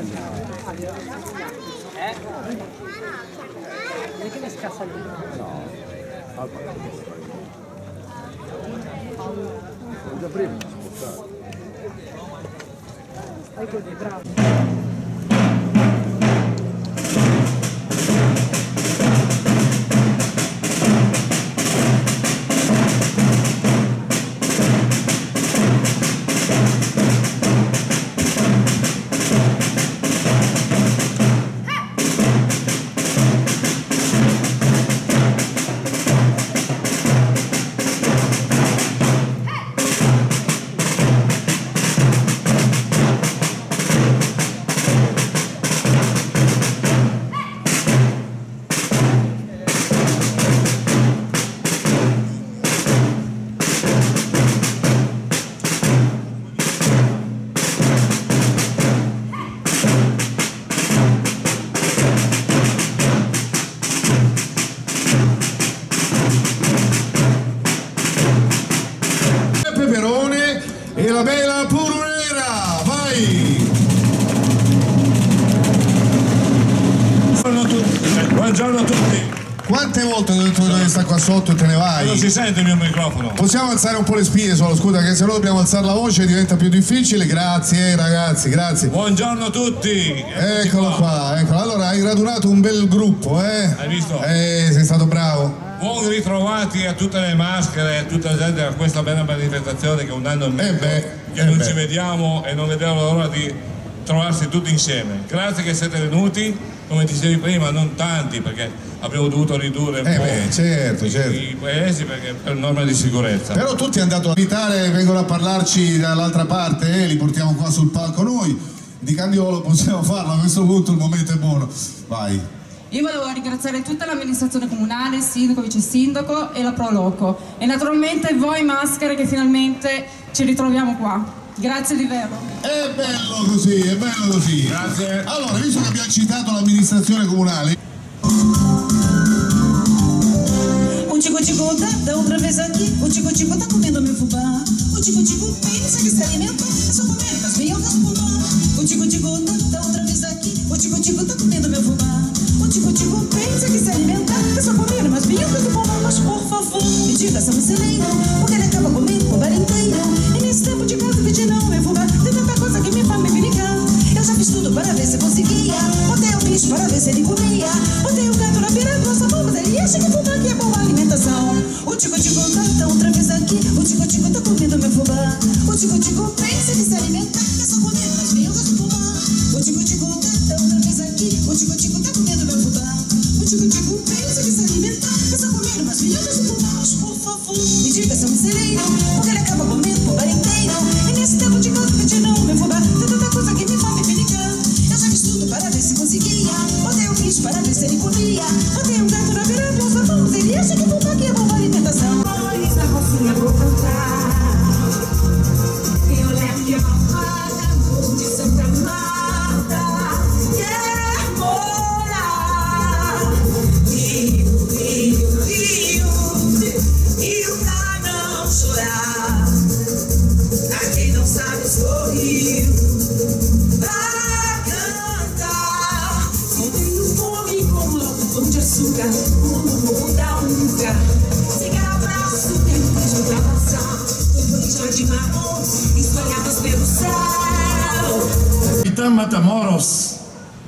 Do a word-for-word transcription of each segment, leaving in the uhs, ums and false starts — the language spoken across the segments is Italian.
Eh? Perché mi scassa lì? No. Sono già prima di spostare. Fai così, bravo. E la bella Purunera, vai! Buongiorno a tutti. Buongiorno a tutti. Quante volte ho detto che sta qua sotto e te ne vai? Non si sente il mio microfono. Possiamo alzare un po' le spine solo, scusa, che se no dobbiamo alzare la voce e diventa più difficile. Grazie ragazzi, grazie. Buongiorno a tutti. Eccolo qua. qua, eccolo. Allora hai radunato un bel gruppo, eh? Hai visto? Eh, sei stato bravo. Buon ritrovati a tutte le maschere, a tutta la gente a questa bella manifestazione che è un anno e mezzo eh beh, che eh non beh. ci vediamo e non vediamo l'ora di trovarsi tutti insieme. Grazie che siete venuti, come dicevi prima, non tanti perché abbiamo dovuto ridurre un eh po' beh, certo, i, certo. i paesi perché per norme di sicurezza. Però tutti hanno dato a invitare, vengono a parlarci dall'altra parte, eh, li portiamo qua sul palco noi. Di Candiolo possiamo farlo, a questo punto il momento è buono. Vai. Io volevo ringraziare tutta l'amministrazione comunale, il sindaco, il vice sindaco e la Pro Loco e naturalmente voi maschere che finalmente ci ritroviamo qua. Grazie di vero. È bello così, è bello così. Grazie. Allora, visto che abbiamo citato l'amministrazione comunale, o Chico Chico tá, da outra vez aqui. O Chico Chico tá comendo meu fubá. O Chico Chico pensa que se alimenta, é só comer as minhocas do fubá. O Chico Chico tá, da outra vez aqui. O Chico Chico tá comendo meu fubá. O Chico Chico pensa que se alimenta, é só comer umas minhocas do fubá. Mas por favor, me diga essa miscelânea, porque ele acaba comendo o bar inteiro. E nesse tempo de casa pedir não, meu fubá, tem tanta coisa que me faz me brincar. Eu já fiz tudo para ver se conseguia. Botei o bicho para ver se ele comia. Botei o gato na beira do nosso mas ele acha que fubá que é boa alimentação. O Chico Chico tá, tá outra vez aqui. O Chico Chico tá comendo meu fubá. O Chico Chico pensa que se alimenta, é só comer umas minhocas do fubá. O Chico Chico tá, tá outra vez aqui. O Chico Chico tá comendo meu fubá. O Chico Chico pensa que se alimenta, é só comer umas minhocas do fubá. Mas por favor, me diga seu miscelâneo, porque ele acaba comendo o bar inteiro. E nesse tempo de casa pedir não, meu fubá, tem tanta coisa que me faz me brincar. Eu já fiz tudo para ver se conseguia. Botei o bicho para ver se ele comia. Botei um gato na beira dos meus mãos. Ele acha que fubá que é boa alimentação. Flores na rocinha vou cantar. Eu lembro de uma fada amor de Santa Marta. Quer morar. Rio, rio, rio. Rio pra não chorar. Pra quem não sabe sorrir. Pra cantar. Não tenho fome como louco, pão de açúcar. Como morro da Unca. Cigarro abraço, tempo beijo pra passar. Um botijão de marrom, espalhadas pelo céu. Capitán Matamoros.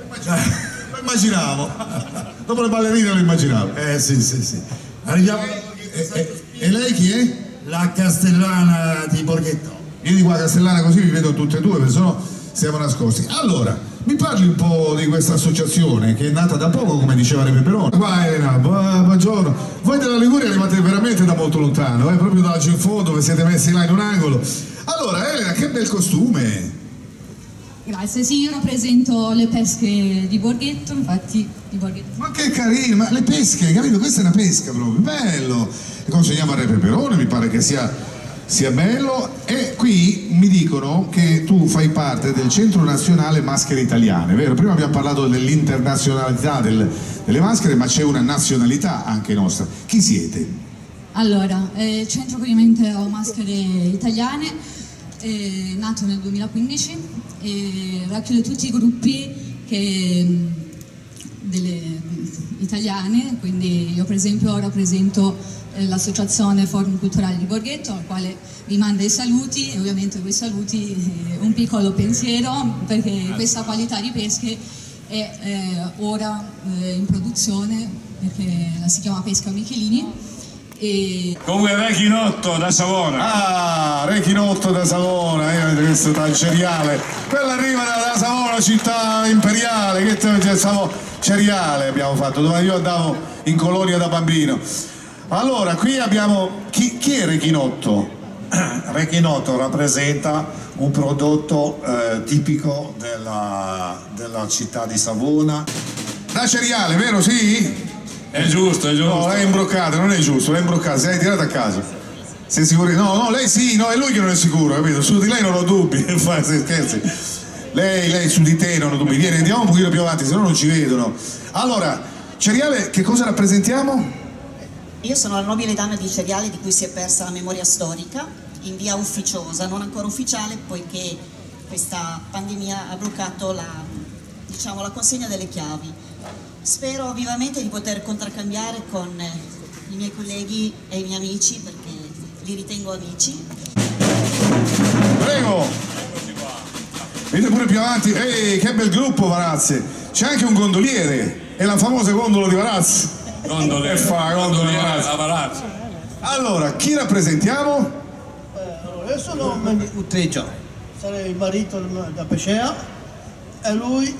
Lo immaginavo. Dopo le ballerine lo immaginavo. Eh sì, sì, sì. Arriviamo. E, e, e lei chi è? La Castellana di Borghetto. Vieni qua Castellana così vi vedo tutte e due, perché sennò siamo nascosti. Allora, mi parli un po' di questa associazione che è nata da poco, come diceva Re Peperone. Qua Elena, bu buongiorno. Voi della Liguria arrivate veramente da molto lontano, eh? Proprio da laggiù in fondo, vi siete messi là in un angolo. Allora, Elena, che bel costume! Grazie, sì, io rappresento le pesche di Borghetto, infatti di Borghetto. Ma che carino, ma le pesche, capito? Questa è una pesca proprio, bello! E consegniamo a Re Peperone, mi pare che sia, sia bello. E qui mi dicono che tu fai parte del Centro Nazionale Maschere Italiane, vero? Prima abbiamo parlato dell'internazionalità del, delle maschere, ma c'è una nazionalità anche nostra. Chi siete? Allora, eh, Centro Accoglimento Maschere Italiane, è nato nel duemilaquindici e racchiude tutti i gruppi che, delle, italiane, quindi io per esempio rappresento l'associazione Forum Culturale di Borghetto, al quale vi manda i saluti e ovviamente quei saluti eh, un piccolo pensiero, perché questa qualità di pesche è eh, ora eh, in produzione, perché la si chiama Pesca Michelini. E... Come Re Chinotto da Savona. Ah, Re Chinotto da Savona, io vedo questo tanceriale. Quella arriva da, da Savona, città imperiale, che te, stavo, cereale abbiamo fatto, dove io andavo in colonia da bambino. Allora, qui abbiamo, chi, chi è Re Chinotto? Re Chinotto rappresenta un prodotto eh, tipico della, della città di Savona. Da cereale, vero? Sì? È giusto, è giusto. No, lei è imbroccata, non è giusto, lei è imbroccata, se l'hai tirata a casa. Sei sicuro? No, no, lei sì, no, è lui che non è sicuro, capito? Su di lei non ho dubbi, scherzi. Lei, lei su di te non ho dubbi. Vieni, andiamo un pochino più avanti, se no non ci vedono. Allora, cereale, che cosa rappresentiamo? Io sono la nobile dama di cereale di cui si è persa la memoria storica, in via ufficiosa, non ancora ufficiale, poiché questa pandemia ha bloccato la, diciamo, la consegna delle chiavi. Spero vivamente di poter contraccambiare con i miei colleghi e i miei amici, perché li ritengo amici. Prego! Venite pure più avanti. Ehi, che bel gruppo, Varazze! C'è anche un gondoliere, è la famosa gondola di Varazze. Gondoliere, e fa gondoliere a Varazze. Allora, chi rappresentiamo? Eh, io sono Utreggio, sarei il marito da Pescea e lui...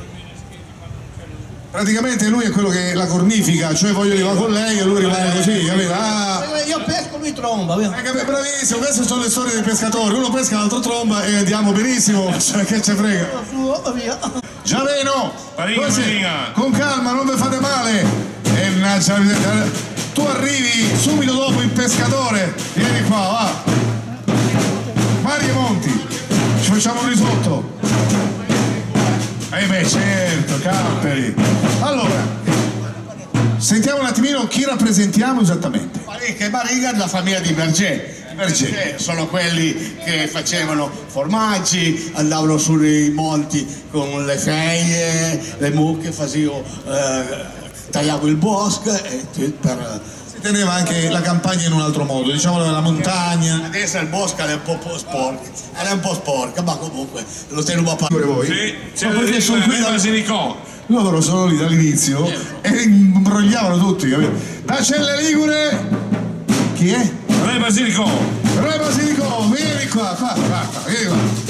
Praticamente lui è quello che la cornifica, cioè voglio dire va con lei e lui rimane così, capito? Ah. Io pesco, lui tromba, vero? Eh, bravissimo, queste sono le storie dei pescatori, uno pesca, l'altro tromba e andiamo benissimo, cioè che ce frega. Giaveno, con calma, non vi fate male. E tu arrivi subito dopo il pescatore, vieni qua, va. Mario Monti, ci facciamo un risotto. Eh beh certo, Camperi. Allora, sentiamo un attimino chi rappresentiamo esattamente. Parecchia e Bariga della famiglia di Berger. Berger sono quelli che facevano formaggi, andavano sui monti con le feie, le mucche, facevo, eh, tagliavo il bosco e per... teneva anche la campagna in un altro modo, diciamo la montagna. Adesso il bosco è un po' sporco, è un po' sporca, ma comunque lo tenevo a parlare. Voi? Sì, c'è perché sono qui da Basilicò. Loro sono lì dall'inizio yeah. e imbrogliavano tutti, capito? Da Celle Ligure, chi è? Re Basilicò. Re Basilicò, vieni qua, qua, qua, qua, vieni qua.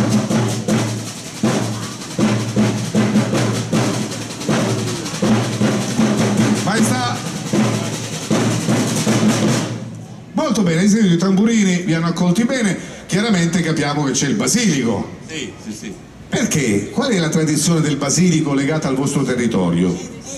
Maestà. Molto bene, i sentito i tamburini vi hanno accolti bene, chiaramente capiamo che c'è il basilico. Sì, sì, sì. Perché? Qual è la tradizione del basilico legata al vostro territorio?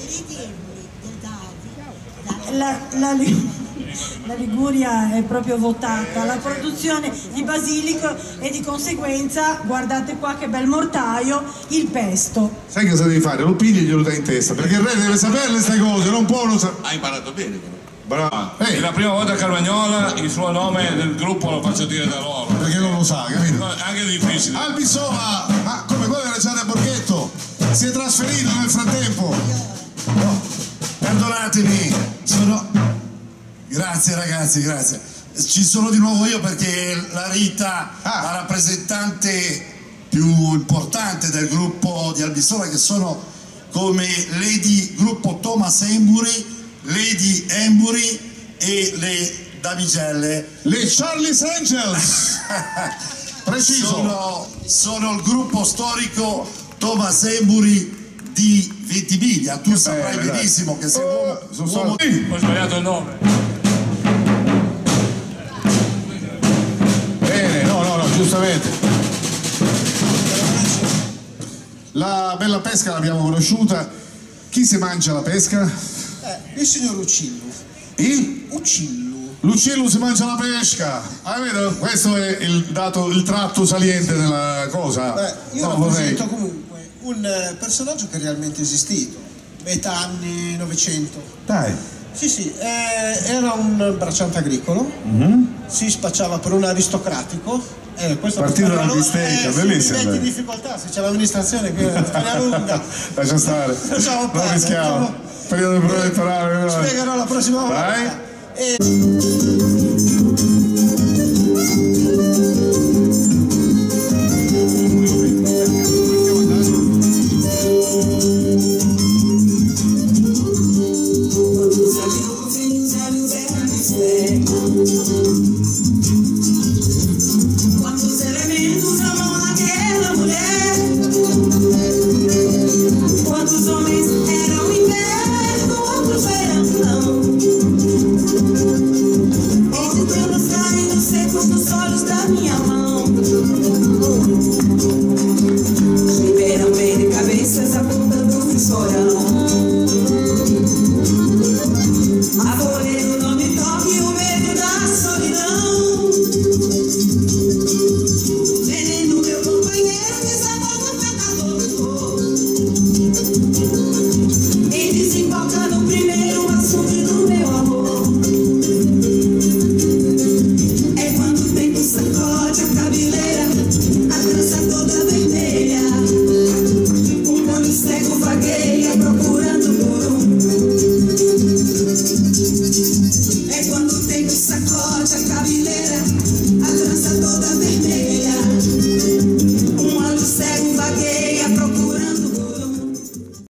La, la, la Liguria è proprio votata alla produzione di basilico e di conseguenza, guardate qua che bel mortaio, il pesto. Sai cosa devi fare? Lo pigli e glielo dai in testa, perché il re deve saperle queste cose, non può non sapere. Ha imparato bene però. Bravo. È la prima volta a Carmagnola il suo nome del gruppo lo faccio dire da loro. Perché non lo sa, capito? No, è anche difficile. Albisova, ma come quello era già da Borghetto, si è trasferito nel frattempo. No, perdonatemi, sono... Grazie ragazzi, grazie. Ci sono di nuovo io perché la Rita, ah. la rappresentante più importante del gruppo di Albisova, che sono come Lady Gruppo Thomas Embury, Lady Embury e le damigelle, le Charlie's Angels. Preciso. Sono, sono il gruppo storico Thomas Embury di Ventimiglia. Tu che saprai bello, benissimo dai. Che sei uomo, oh, uomo... Ho sbagliato il nome. Bene, no, no, no, giustamente. La bella pesca l'abbiamo conosciuta. Chi si mangia la pesca? Eh, il signor Uccillo. Il? Uccillo. L'uccello si mangia la pesca. Ah, vedo? Questo è il dato, il tratto saliente della cosa. Beh, io no, rappresento vorrei. comunque un personaggio che è realmente esistito. Metà anni novecento. Dai. Sì, sì, eh, era un bracciante agricolo, Mm-hmm. si spacciava per un aristocratico. Eh, questo Partito per dalla farlo- bistecca, eh, sì, bellissimo. diventi in difficoltà, se c'è l'amministrazione che è una storia lunga. Lascia stare, Lasciamo non perdere, rischiamo. insomma. Periodo di prova elettorale. no? Spiegherò la prossima volta. Vai. E... Sabe